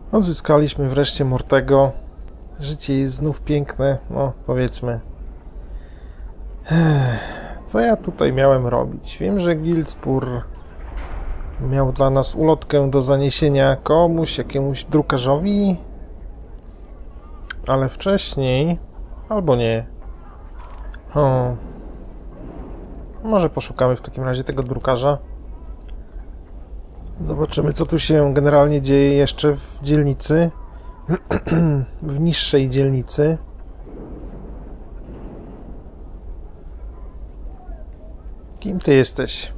Odzyskaliśmy wreszcie Mortego. Życie jest znów piękne, no powiedzmy. Co ja tutaj miałem robić? Wiem, że Gildspur miał dla nas ulotkę do zaniesienia komuś, jakiemuś drukarzowi, ale wcześniej, albo nie. Może poszukamy w takim razie tego drukarza. Zobaczymy, co tu się generalnie dzieje jeszcze w dzielnicy. W niższej dzielnicy. Kim ty jesteś?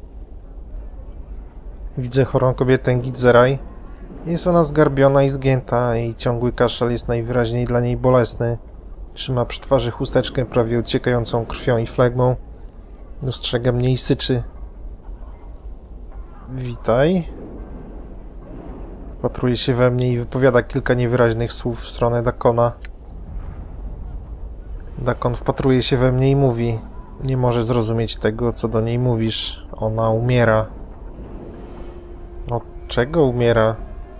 Widzę chorą kobietę Gitzeraj. Jest ona zgarbiona i zgięta, jej ciągły kaszel jest najwyraźniej dla niej bolesny. Trzyma przy twarzy chusteczkę prawie ociekającą krwią i flegmą. Dostrzega mnie i syczy. Witaj. Wpatruje się we mnie i wypowiada kilka niewyraźnych słów w stronę Dakona. Dakon wpatruje się we mnie i mówi: nie może zrozumieć tego, co do niej mówisz. Ona umiera. Od czego umiera?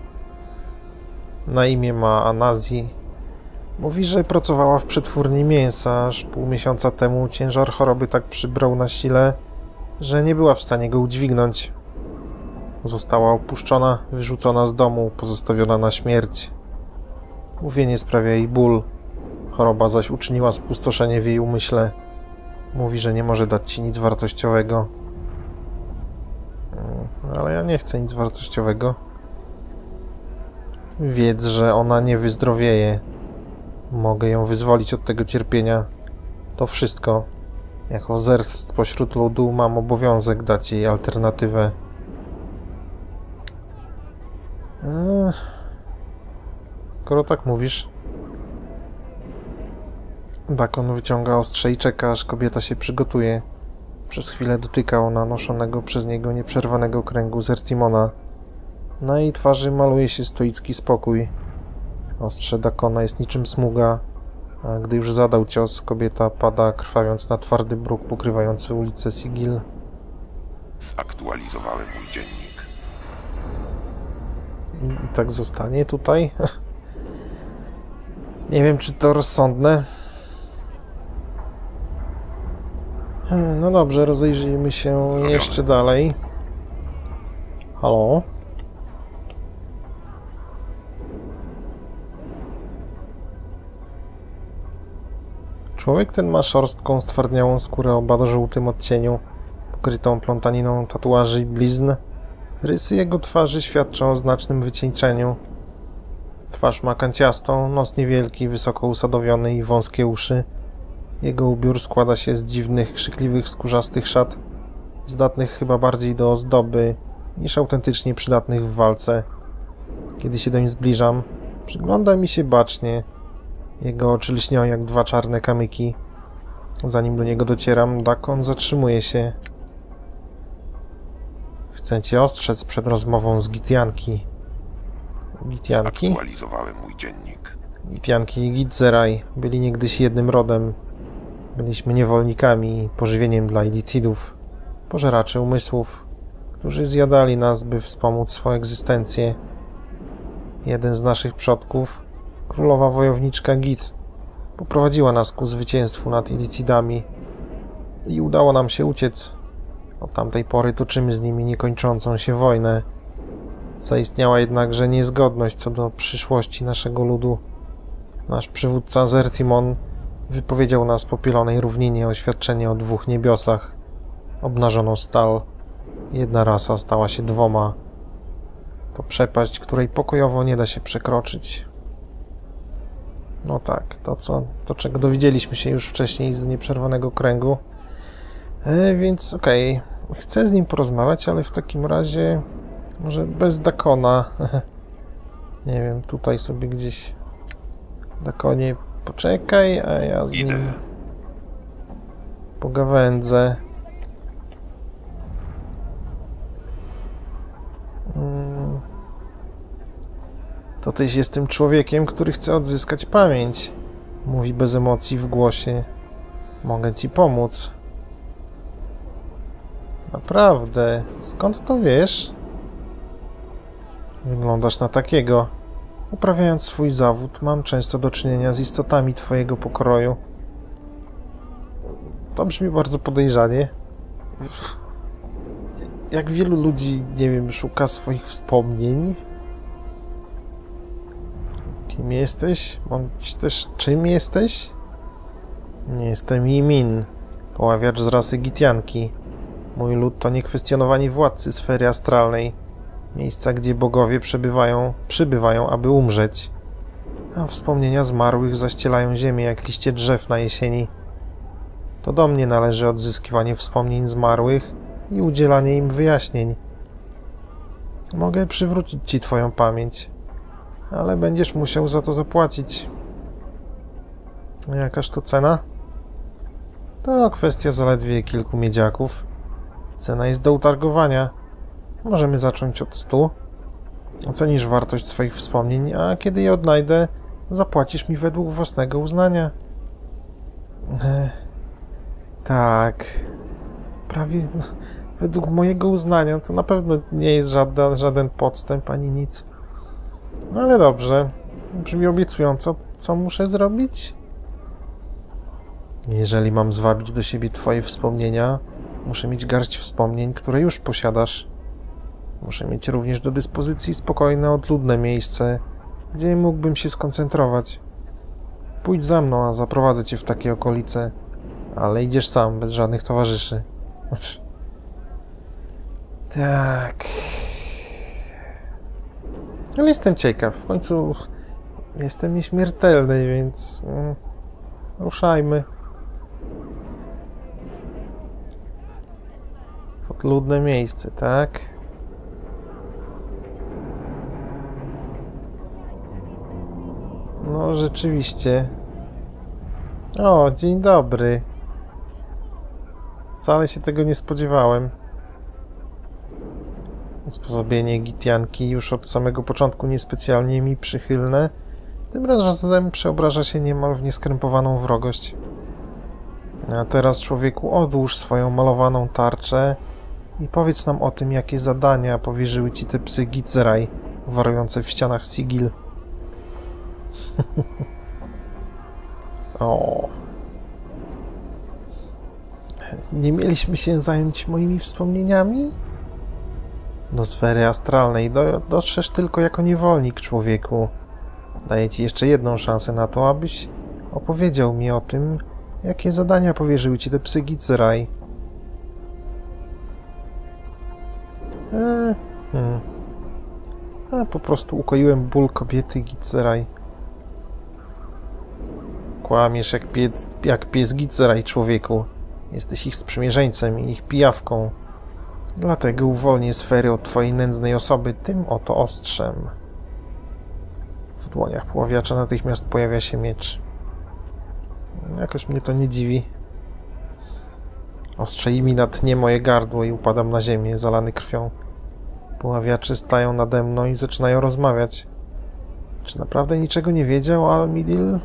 Na imię ma Anazji. Mówi, że pracowała w przetwórni mięsa, aż pół miesiąca temu ciężar choroby tak przybrał na sile, że nie była w stanie go udźwignąć. Została opuszczona, wyrzucona z domu, pozostawiona na śmierć. Mówienie sprawia jej ból. Choroba zaś uczyniła spustoszenie w jej umyśle. Mówi, że nie może dać ci nic wartościowego. Ale ja nie chcę nic wartościowego. Wiedz, że ona nie wyzdrowieje. Mogę ją wyzwolić od tego cierpienia. To wszystko. Jako zerst spośród ludu mam obowiązek dać jej alternatywę. Skoro tak mówisz... Dakon wyciąga ostrze i czeka, aż kobieta się przygotuje. Przez chwilę dotyka ona noszonego przez niego nieprzerwanego kręgu Zertimona. Na jej twarzy maluje się stoicki spokój. Ostrze Dakona jest niczym smuga, a gdy już zadał cios, kobieta pada, krwawiąc na twardy bruk pokrywający ulicę Sigil. Zaktualizowałem mój dziennik. I tak zostanie tutaj? Nie wiem, czy to rozsądne. No dobrze, rozejrzyjmy się jeszcze dalej. Halo? Człowiek ten ma szorstką, stwardniałą skórę o bado-żółtym odcieniu, pokrytą plątaniną tatuaży i blizn. Rysy jego twarzy świadczą o znacznym wycieńczeniu. Twarz ma kanciastą, nos niewielki, wysoko usadowiony i wąskie uszy. Jego ubiór składa się z dziwnych, krzykliwych, skórzastych szat, zdatnych chyba bardziej do ozdoby, niż autentycznie przydatnych w walce. Kiedy się doń zbliżam, przygląda mi się bacznie. Jego oczy lśnią jak dwa czarne kamyki. Zanim do niego docieram, Dakon zatrzymuje się. Chcę cię ostrzec przed rozmową z Gitianki. Gitianki? Zaktualizowałem mój dziennik. Gitianki i Gitzeraj byli niegdyś jednym rodem. Byliśmy niewolnikami, pożywieniem dla Illithidów, pożeraczy umysłów, którzy zjadali nas, by wspomóc swoją egzystencję. Jeden z naszych przodków, królowa wojowniczka Git, poprowadziła nas ku zwycięstwu nad Illithidami i udało nam się uciec. Od tamtej pory toczymy z nimi niekończącą się wojnę. Zaistniała jednakże niezgodność co do przyszłości naszego ludu. Nasz przywódca Zertimon wypowiedział na spopielonej równinie oświadczenie o dwóch niebiosach. Obnażono stal. Jedna rasa stała się dwoma. To przepaść, której pokojowo nie da się przekroczyć. No tak, to czego dowiedzieliśmy się już wcześniej z nieprzerwanego kręgu. Więc okej, chcę z nim porozmawiać, ale w takim razie może bez Dakona. Nie wiem, tutaj sobie gdzieś... Dakonie, poczekaj, a ja z nim pogawędzę. To tyś jest tym człowiekiem, który chce odzyskać pamięć. Mówi bez emocji w głosie. Mogę ci pomóc. Naprawdę? Skąd to wiesz? Wyglądasz na takiego. Uprawiając swój zawód, mam często do czynienia z istotami twojego pokroju. To brzmi bardzo podejrzanie. Jak wielu ludzi, nie wiem, szuka swoich wspomnień. Kim jesteś? Bądź też czym jesteś? Nie jestem Yimin, poławiacz z rasy Gitianki. Mój lud to niekwestionowani władcy sfery astralnej. Miejsca, gdzie bogowie przybywają, aby umrzeć. A wspomnienia zmarłych zaścielają ziemię jak liście drzew na jesieni. To do mnie należy odzyskiwanie wspomnień zmarłych i udzielanie im wyjaśnień. Mogę przywrócić ci twoją pamięć, ale będziesz musiał za to zapłacić. A jakaż to cena? To kwestia zaledwie kilku miedziaków. Cena jest do utargowania. Możemy zacząć od 100. Ocenisz wartość swoich wspomnień, a kiedy je odnajdę, zapłacisz mi według własnego uznania. Tak. Prawie według mojego uznania. To na pewno nie jest żaden podstęp ani nic. No ale dobrze. Brzmi obiecująco. Co muszę zrobić? Jeżeli mam zwabić do siebie twoje wspomnienia, muszę mieć garść wspomnień, które już posiadasz. Muszę mieć również do dyspozycji spokojne, odludne miejsce, gdzie mógłbym się skoncentrować. Pójdź za mną, a zaprowadzę cię w takie okolice. Ale idziesz sam, bez żadnych towarzyszy. Tak. Ale jestem ciekaw. W końcu jestem nieśmiertelny, więc ruszajmy. W odludne miejsce, tak? No, rzeczywiście. O, dzień dobry. Wcale się tego nie spodziewałem. Usposobienie Gitianki już od samego początku niespecjalnie mi przychylne. Tym razem przeobraża się niemal w nieskrępowaną wrogość. A teraz, człowieku, odłóż swoją malowaną tarczę i powiedz nam o tym, jakie zadania powierzyły ci te psy Gitzerai, warujące w ścianach Sigil. O. Nie mieliśmy się zająć moimi wspomnieniami? Do sfery astralnej dotrzesz tylko jako niewolnik, człowieku. Daję ci jeszcze jedną szansę na to, abyś opowiedział mi o tym, jakie zadania powierzyły ci te psy Gitzerai. Po prostu ukoiłem ból kobiety Gitzerai. Kłamiesz jak pies Gitzerai, człowieku. Jesteś ich sprzymierzeńcem i ich pijawką. Dlatego uwolnię sfery od twojej nędznej osoby tym oto ostrzem. W dłoniach poławiacza natychmiast pojawia się miecz. Jakoś mnie to nie dziwi. Ostrze mi natnie moje gardło i upadam na ziemię, zalany krwią. Poławiacze stają nade mną i zaczynają rozmawiać. Czy naprawdę niczego nie wiedział Al-Midil?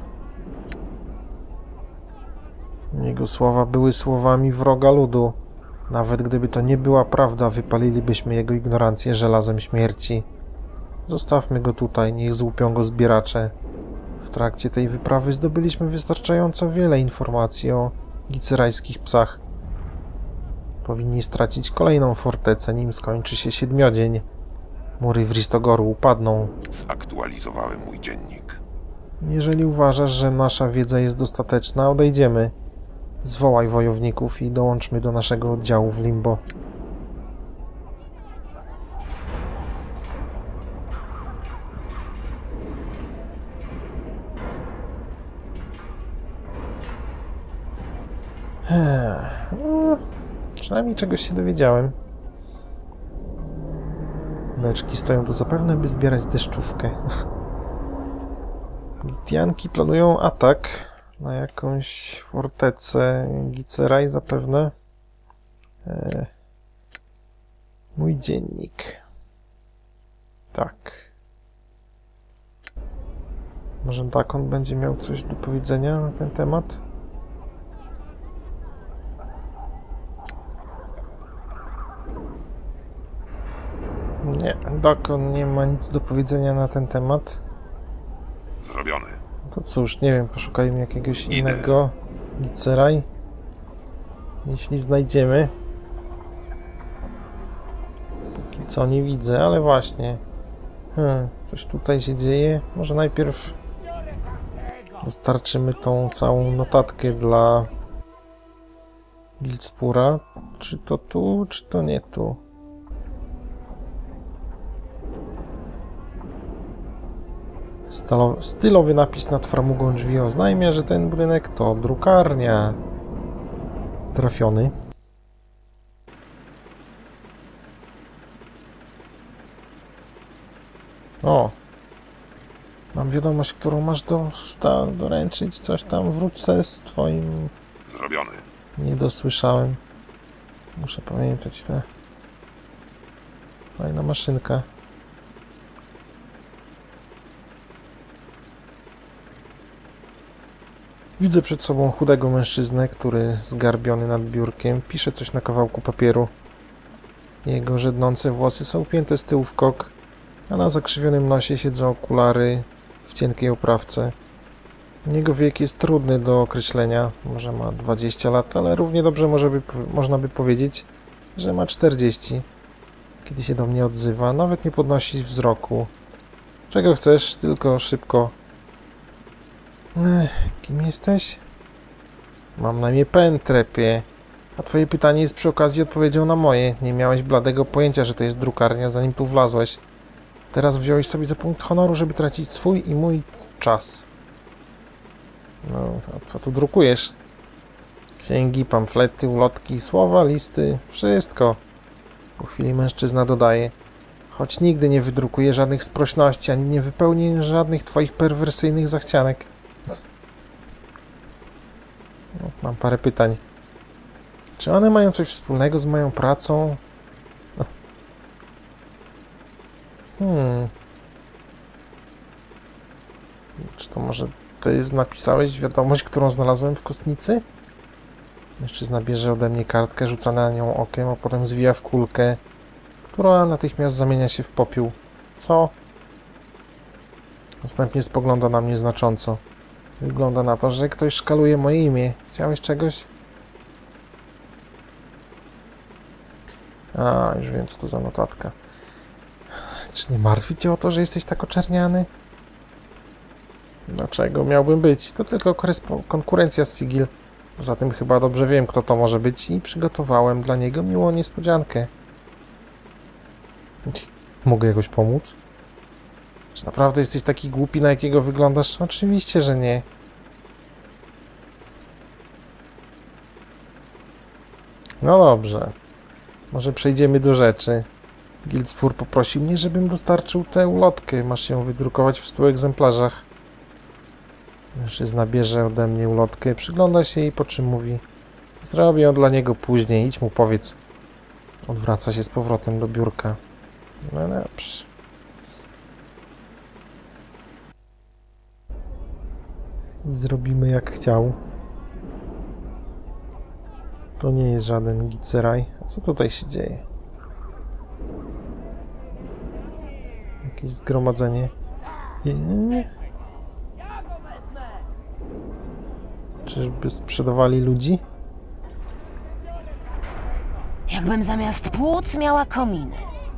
Jego słowa były słowami wroga ludu. Nawet gdyby to nie była prawda, wypalilibyśmy jego ignorancję żelazem śmierci. Zostawmy go tutaj, niech złupią go zbieracze. W trakcie tej wyprawy zdobyliśmy wystarczająco wiele informacji o gitserajskich psach. Powinni stracić kolejną fortecę, nim skończy się 7-dzień. Mury Vristogoru upadną. Zaktualizowałem mój dziennik. Jeżeli uważasz, że nasza wiedza jest dostateczna, odejdziemy. Zwołaj wojowników i dołączmy do naszego oddziału w Limbo. Przynajmniej czegoś się dowiedziałem. Beczki stoją tu zapewne, by zbierać deszczówkę. Gitianki planują atak na jakąś fortecę Gitzerai zapewne. Mój dziennik. Tak. Może Dakon będzie miał coś do powiedzenia na ten temat? Nie, Dakon nie ma nic do powiedzenia na ten temat. Zrobiony. To cóż, nie wiem, poszukajmy jakiegoś Idę. innego Gitseraj. Jeśli znajdziemy. Póki co nie widzę, ale właśnie. Coś tutaj się dzieje. Może najpierw dostarczymy tą całą notatkę dla Gildspura. Czy to tu, czy to nie tu? Stylowy napis nad framugą drzwi oznajmia, że ten budynek to drukarnia. Trafiony. O! Mam wiadomość, którą masz doręczyć. Coś tam, wróć se z twoim... Zrobiony. Nie dosłyszałem. Muszę pamiętać te... Fajna maszynka. Widzę przed sobą chudego mężczyznę, który zgarbiony nad biurkiem pisze coś na kawałku papieru. Jego żednące włosy są upięte z tyłu w kok, a na zakrzywionym nosie siedzą okulary w cienkiej oprawce. Jego wiek jest trudny do określenia, może ma 20 lat, ale równie dobrze można by powiedzieć, że ma 40. Kiedy się do mnie odzywa, nawet nie podnosi wzroku. Czego chcesz? Tylko szybko. Kim jesteś? Mam na imię Pen, trepie. A twoje pytanie jest przy okazji odpowiedzią na moje. Nie miałeś bladego pojęcia, że to jest drukarnia, zanim tu wlazłeś. Teraz wziąłeś sobie za punkt honoru, żeby tracić swój i mój czas. No, a co tu drukujesz? Księgi, pamflety, ulotki, słowa, listy, wszystko. Po chwili mężczyzna dodaje. Choć nigdy nie wydrukuję żadnych sprośności, ani nie wypełnię żadnych twoich perwersyjnych zachcianek. No, mam parę pytań. Czy one mają coś wspólnego z moją pracą? Czy to może ty napisałeś wiadomość, którą znalazłem w kostnicy? Mężczyzna bierze ode mnie kartkę, rzuca na nią okiem, a potem zwija w kulkę, która natychmiast zamienia się w popiół. Co? Następnie spogląda na mnie znacząco. Wygląda na to, że ktoś szkaluje moje imię. Chciałeś czegoś? A, już wiem, co to za notatka. Czy nie martwi cię o to, że jesteś tak oczerniany? Dlaczego miałbym być? To tylko konkurencja z Sigil. Poza tym chyba dobrze wiem, kto to może być i przygotowałem dla niego miłą niespodziankę. Mogę jakoś pomóc? Czy naprawdę jesteś taki głupi, na jakiego wyglądasz? Oczywiście, że nie. No dobrze. Może przejdziemy do rzeczy. Gildspur poprosił mnie, żebym dostarczył tę ulotkę. Masz ją wydrukować w 100 egzemplarzach. Mężczyzna bierze ode mnie ulotkę, przygląda się jej, po czym mówi: zrobię ją dla niego później, idź mu powiedz. Odwraca się z powrotem do biurka. No dobrze. Zrobimy jak chciał. To nie jest żaden Gitseraj. A co tutaj się dzieje? Jakieś zgromadzenie. Czyżby sprzedawali ludzi? Jakbym zamiast płuc miała kominy.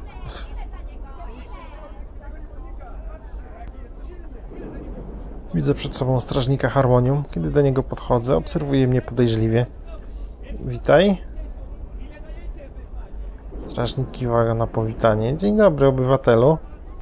Widzę przed sobą strażnika harmonium. Kiedy do niego podchodzę, obserwuje mnie podejrzliwie. Witaj. Strażnik kiwa na powitanie. Dzień dobry, obywatelu.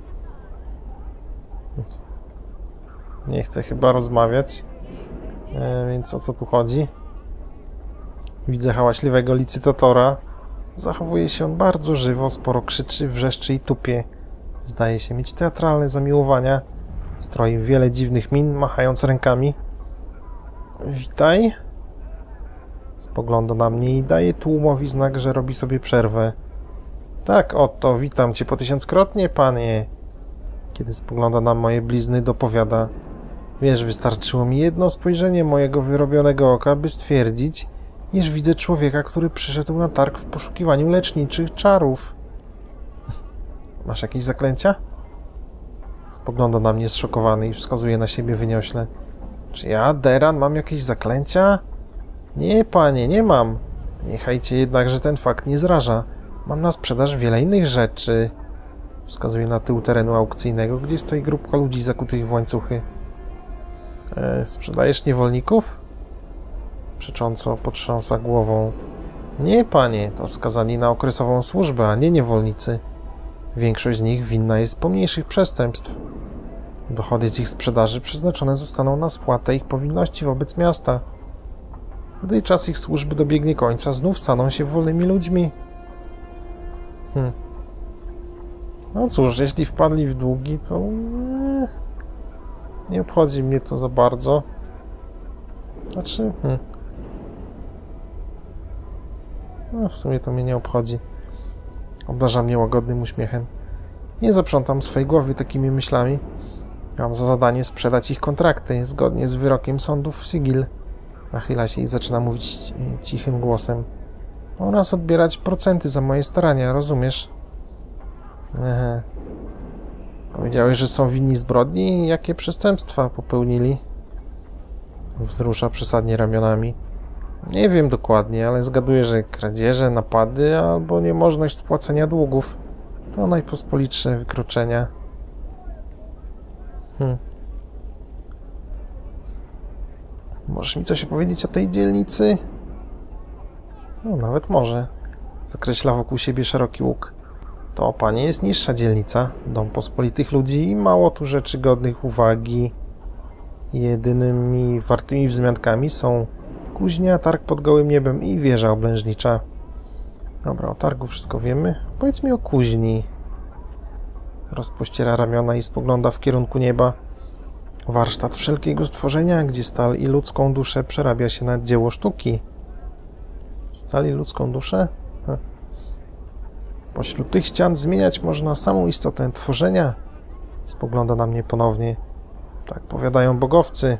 Nie chce chyba rozmawiać. Więc o co tu chodzi? Widzę hałaśliwego licytatora. Zachowuje się on bardzo żywo, sporo krzyczy, wrzeszczy i tupie. Zdaje się mieć teatralne zamiłowania. Stroi wiele dziwnych min, machając rękami. Witaj. Spogląda na mnie i daje tłumowi znak, że robi sobie przerwę. Tak, oto, witam cię po 1000-krotnie, panie. Kiedy spogląda na moje blizny, dopowiada: wiesz, wystarczyło mi jedno spojrzenie mojego wyrobionego oka, by stwierdzić, iż widzę człowieka, który przyszedł na targ w poszukiwaniu leczniczych czarów. Masz jakieś zaklęcia? Spogląda na mnie zszokowany i wskazuje na siebie wyniośle. Czy ja, Deran, mam jakieś zaklęcia? Nie, panie, nie mam. Niechaj cię jednakże ten fakt nie zraża. Mam na sprzedaż wiele innych rzeczy. Wskazuje na tył terenu aukcyjnego, gdzie stoi grupka ludzi zakutych w łańcuchy. Sprzedajesz niewolników? Przecząco potrząsa głową. Nie, panie, to skazani na okresową służbę, a nie niewolnicy. Większość z nich winna jest pomniejszych przestępstw. Dochody z ich sprzedaży przeznaczone zostaną na spłatę ich powinności wobec miasta. Gdy czas ich służby dobiegnie końca, znów staną się wolnymi ludźmi. No cóż, jeśli wpadli w długi, to nie obchodzi mnie to za bardzo. Znaczy, no w sumie to mnie nie obchodzi. Obdarza mnie łagodnym uśmiechem. Nie zaprzątam swojej głowy takimi myślami. Mam za zadanie sprzedać ich kontrakty, zgodnie z wyrokiem sądów w Sigil. Nachyla się i zaczyna mówić cichym głosem. Oraz odbierać procenty za moje starania, rozumiesz? Aha. Powiedziałeś, że są winni zbrodni? Jakie przestępstwa popełnili? Wzrusza przesadnie ramionami. Nie wiem dokładnie, ale zgaduję, że kradzieże, napady albo niemożność spłacenia długów to najpospolitsze wykroczenia. Możesz mi coś opowiedzieć o tej dzielnicy? No, nawet może. Zakreśla wokół siebie szeroki łuk. To, panie, jest niższa dzielnica, dom pospolitych ludzi i mało tu rzeczy godnych uwagi. Jedynymi wartymi wzmiankami są kuźnia, targ pod gołym niebem i wieża oblężnicza. Dobra, o targu wszystko wiemy. Powiedz mi o kuźni. Rozpościera ramiona i spogląda w kierunku nieba. Warsztat wszelkiego stworzenia, gdzie stal i ludzką duszę przerabia się na dzieło sztuki. Stal i ludzką duszę? Pośród tych ścian zmieniać można samą istotę tworzenia. Spogląda na mnie ponownie. Tak powiadają bogowcy.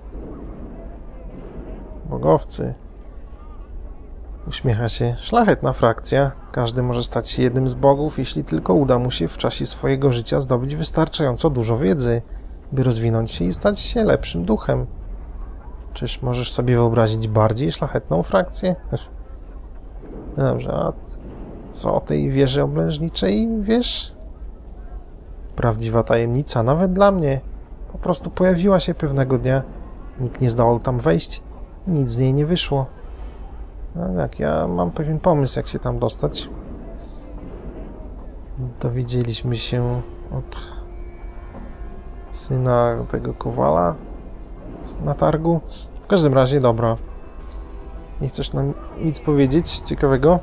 Bogowcy. Uśmiecha się. Szlachetna frakcja. Każdy może stać się jednym z bogów, jeśli tylko uda mu się w czasie swojego życia zdobyć wystarczająco dużo wiedzy, by rozwinąć się i stać się lepszym duchem. Czyż możesz sobie wyobrazić bardziej szlachetną frakcję? Dobrze, a co o tej wieży oblężniczej wiesz? Prawdziwa tajemnica, nawet dla mnie. Po prostu pojawiła się pewnego dnia. Nikt nie zdołał tam wejść i nic z niej nie wyszło. No tak, ja mam pewien pomysł, jak się tam dostać. Dowiedzieliśmy się od syna tego Kowala na targu. W każdym razie, dobra. Nie chcesz nam nic powiedzieć ciekawego?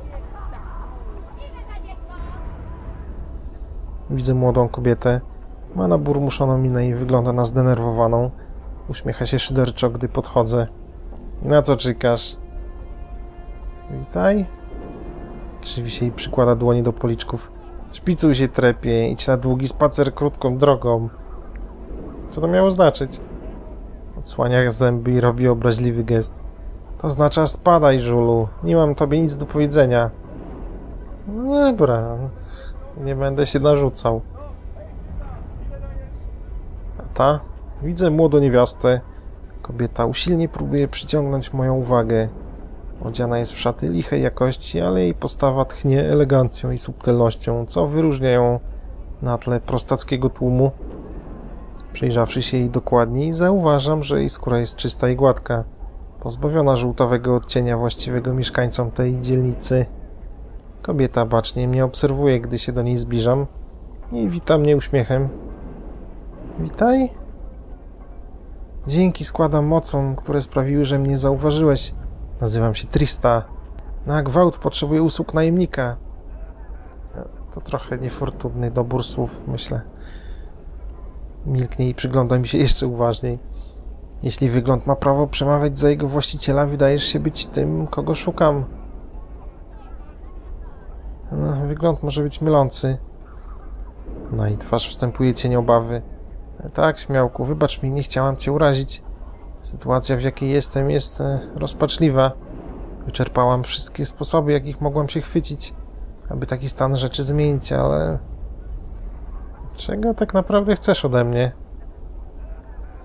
Widzę młodą kobietę. Ma naburmuszoną minę i wygląda na zdenerwowaną. Uśmiecha się szyderczo, gdy podchodzę. Na co czekasz? Witaj. Krzywi się i przykłada dłonie do policzków. Szpicuj się, trepie. Idź na długi spacer krótką drogą. Co to miało znaczyć? Odsłania zęby i robi obraźliwy gest. To oznacza spadaj, żulu. Nie mam tobie nic do powiedzenia. No dobra. Nie będę się narzucał. A ta? Widzę młodą niewiastę. Kobieta usilnie próbuje przyciągnąć moją uwagę. Odziana jest w szaty lichej jakości, ale jej postawa tchnie elegancją i subtelnością, co wyróżnia ją na tle prostackiego tłumu. Przyjrzawszy się jej dokładniej, zauważam, że jej skóra jest czysta i gładka, pozbawiona żółtawego odcienia właściwego mieszkańcom tej dzielnicy. Kobieta bacznie mnie obserwuje, gdy się do niej zbliżam i wita mnie uśmiechem. Witaj? Dzięki składam mocom, które sprawiły, że mnie zauważyłeś. Nazywam się Trista. Na gwałt potrzebuję usług najemnika. To trochę niefortunny dobór słów, myślę. Milknie i przygląda mi się jeszcze uważniej. Jeśli wygląd ma prawo przemawiać za jego właściciela, wydajesz się być tym, kogo szukam. No, wygląd może być mylący. Na jej twarz wstępuje cień obawy. Tak, śmiałku, wybacz mi, nie chciałam cię urazić. Sytuacja, w jakiej jestem, jest rozpaczliwa. Wyczerpałam wszystkie sposoby, jakich mogłam się chwycić, aby taki stan rzeczy zmienić, ale... Czego tak naprawdę chcesz ode mnie?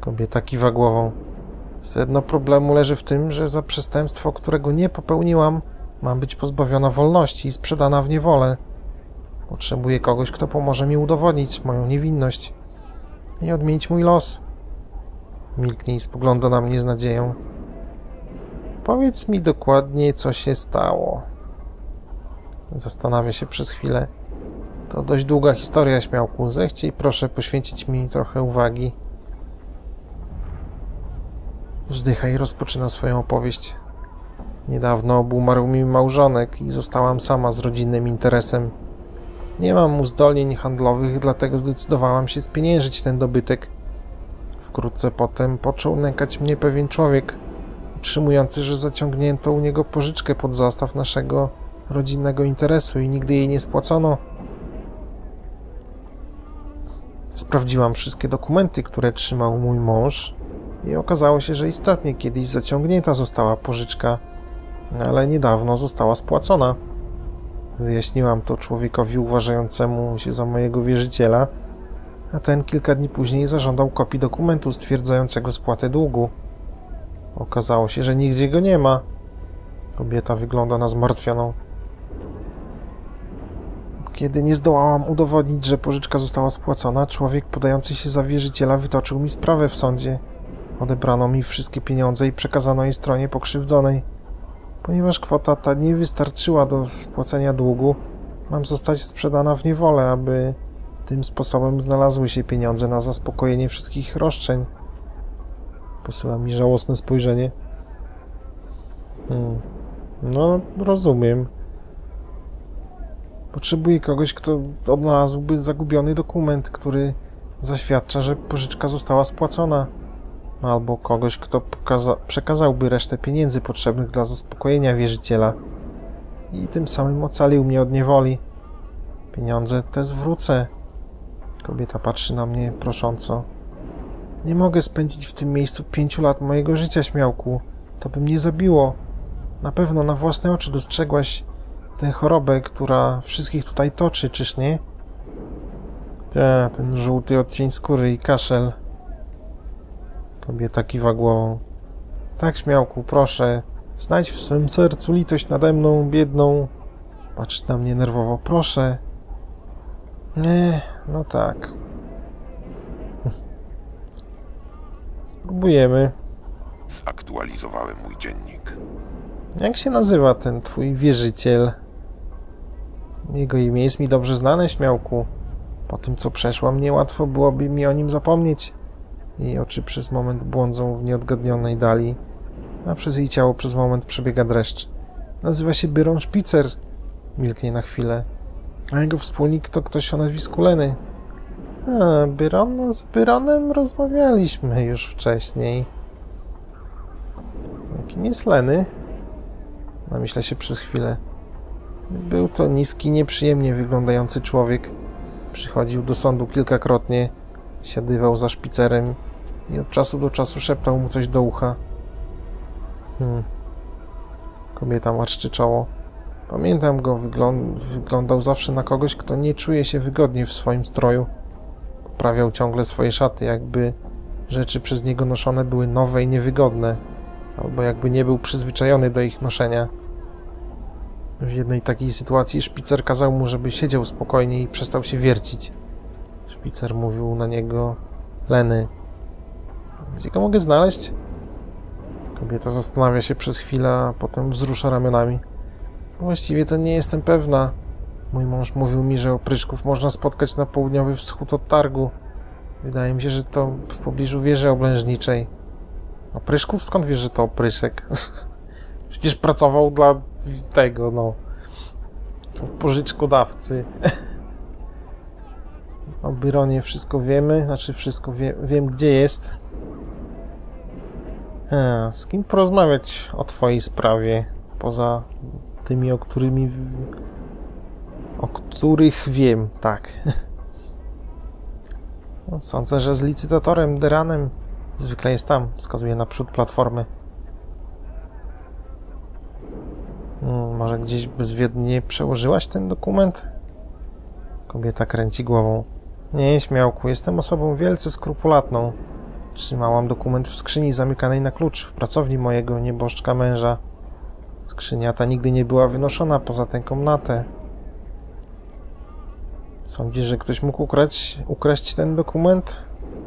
Kobieta kiwa głową. Sedno problemu leży w tym, że za przestępstwo, którego nie popełniłam, mam być pozbawiona wolności i sprzedana w niewolę. Potrzebuję kogoś, kto pomoże mi udowodnić moją niewinność i odmienić mój los. Milknie i spogląda na mnie z nadzieją. Powiedz mi dokładnie, co się stało. Zastanawia się przez chwilę. To dość długa historia, śmiałku. Zechciej proszę poświęcić mi trochę uwagi. Wzdycha i rozpoczyna swoją opowieść. Niedawno umarł mi małżonek i zostałam sama z rodzinnym interesem. Nie mam uzdolnień handlowych, dlatego zdecydowałam się spieniężyć ten dobytek. Wkrótce potem począł nękać mnie pewien człowiek, utrzymujący, że zaciągnięto u niego pożyczkę pod zastaw naszego rodzinnego interesu i nigdy jej nie spłacono. Sprawdziłam wszystkie dokumenty, które trzymał mój mąż i okazało się, że istotnie kiedyś zaciągnięta została pożyczka, ale niedawno została spłacona. Wyjaśniłam to człowiekowi uważającemu się za mojego wierzyciela, a ten kilka dni później zażądał kopii dokumentu stwierdzającego spłatę długu. Okazało się, że nigdzie go nie ma. Kobieta wygląda na zmartwioną. Kiedy nie zdołałam udowodnić, że pożyczka została spłacona, człowiek podający się za wierzyciela wytoczył mi sprawę w sądzie. Odebrano mi wszystkie pieniądze i przekazano je stronie pokrzywdzonej. Ponieważ kwota ta nie wystarczyła do spłacenia długu, mam zostać sprzedana w niewolę, aby tym sposobem znalazły się pieniądze na zaspokojenie wszystkich roszczeń. Posyła mi żałosne spojrzenie. No, rozumiem. Potrzebuję kogoś, kto odnalazłby zagubiony dokument, który zaświadcza, że pożyczka została spłacona. Albo kogoś, kto przekazałby resztę pieniędzy potrzebnych dla zaspokojenia wierzyciela i tym samym ocalił mnie od niewoli. Pieniądze te zwrócę. Kobieta patrzy na mnie prosząco. Nie mogę spędzić w tym miejscu 5 lat mojego życia, śmiałku. To by mnie zabiło. Na pewno na własne oczy dostrzegłaś tę chorobę, która wszystkich tutaj toczy, czyż nie? Ten żółty odcień skóry i kaszel. Kobieta kiwa głową. Tak, śmiałku, proszę. Znajdź w swym sercu litość nade mną, biedną. Patrzy na mnie nerwowo. Proszę. Nie, no tak. Spróbujemy. Zaktualizowałem mój dziennik. Jak się nazywa ten twój wierzyciel? Jego imię jest mi dobrze znane, śmiałku. Po tym, co przeszłam, niełatwo byłoby mi o nim zapomnieć. Jej oczy przez moment błądzą w nieodgadnionej dali, a przez jej ciało przez moment przebiega dreszcz. Nazywa się Byron Szpicer. Milknie na chwilę. A jego wspólnik to ktoś o nazwisku Leny. Byron? Z Byronem rozmawialiśmy już wcześniej. Kim jest Leny? Namyśla się przez chwilę. Był to niski, nieprzyjemnie wyglądający człowiek. Przychodził do sądu kilkakrotnie, siadywał za szpicerem i od czasu do czasu szeptał mu coś do ucha. Kobieta marszczy czoło. Pamiętam go, wyglądał zawsze na kogoś, kto nie czuje się wygodnie w swoim stroju. Poprawiał ciągle swoje szaty, jakby rzeczy przez niego noszone były nowe i niewygodne, albo jakby nie był przyzwyczajony do ich noszenia. W jednej takiej sytuacji szpicer kazał mu, żeby siedział spokojnie i przestał się wiercić. Szpicer mówił na niego: Leny. Gdzie go mogę znaleźć? Kobieta zastanawia się przez chwilę, a potem wzrusza ramionami. Właściwie to nie jestem pewna. Mój mąż mówił mi, że opryszków można spotkać na południowy wschód od targu. Wydaje mi się, że to w pobliżu wieży oblężniczej. Opryszków? Skąd wiesz, że to opryszek? Przecież pracował dla tego, no, pożyczkodawcy. O Byronie wszystko wiemy, znaczy wszystko wiem, gdzie jest. Z kim porozmawiać o twojej sprawie, poza tymi, o których wiem, tak. No, sądzę, że z licytatorem Deranem. Zwykle jest tam, wskazuje naprzód platformy. Może gdzieś bezwiednie przełożyłaś ten dokument? Kobieta kręci głową. Nie, śmiałku, jestem osobą wielce skrupulatną. Trzymałam dokument w skrzyni zamykanej na klucz w pracowni mojego nieboszczka męża. Skrzynia ta nigdy nie była wynoszona poza tę komnatę. Sądzisz, że ktoś mógł ukraść ten dokument?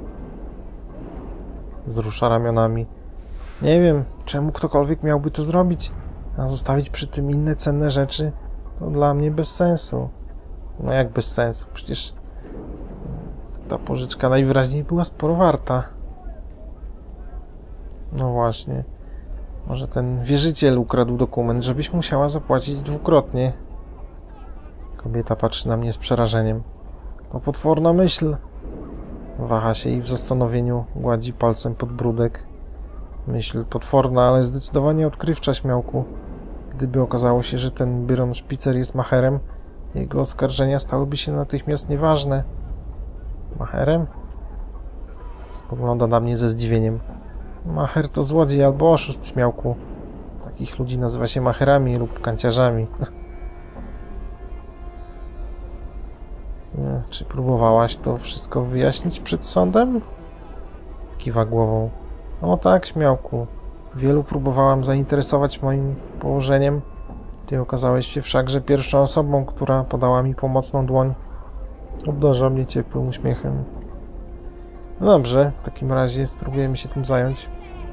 Wzrusza ramionami. Nie wiem, czemu ktokolwiek miałby to zrobić, a zostawić przy tym inne cenne rzeczy, to dla mnie bez sensu. No jak bez sensu? Przecież ta pożyczka najwyraźniej była sporo warta. No właśnie. Może ten wierzyciel ukradł dokument, żebyś musiała zapłacić dwukrotnie. Kobieta patrzy na mnie z przerażeniem. To potworna myśl. Waha się i w zastanowieniu gładzi palcem podbródek. Myśl potworna, ale zdecydowanie odkrywcza, śmiałku. Gdyby okazało się, że ten Byron Szpicer jest macherem, jego oskarżenia stałyby się natychmiast nieważne. Macherem? Spogląda na mnie ze zdziwieniem. Macher to złodziej albo oszust, śmiałku. Takich ludzi nazywa się macherami lub kanciarzami. Czy próbowałaś to wszystko wyjaśnić przed sądem? Kiwa głową. No tak, śmiałku. Wielu próbowałam zainteresować moim położeniem. Ty okazałeś się wszakże pierwszą osobą, która podała mi pomocną dłoń. Obdarza mnie ciepłym uśmiechem. No dobrze, w takim razie spróbujemy się tym zająć.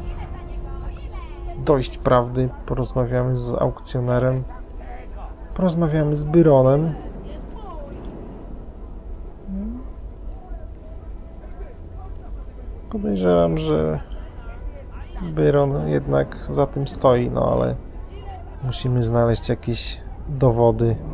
Dojść prawdy, porozmawiamy z aukcjonerem. Porozmawiamy z Byronem. Podejrzewam, że Byron jednak za tym stoi, no ale musimy znaleźć jakieś dowody.